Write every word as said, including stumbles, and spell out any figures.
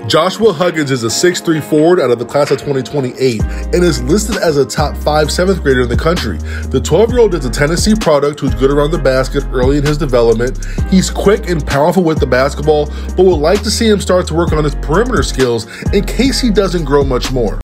Joshua Huggins is a six three forward out of the class of twenty twenty-eight and is listed as a top five seventh grader in the country. The twelve-year-old is a Tennessee product who's good around the basket early in his development. He's quick and powerful with the basketball, but would like to see him start to work on his perimeter skills in case he doesn't grow much more.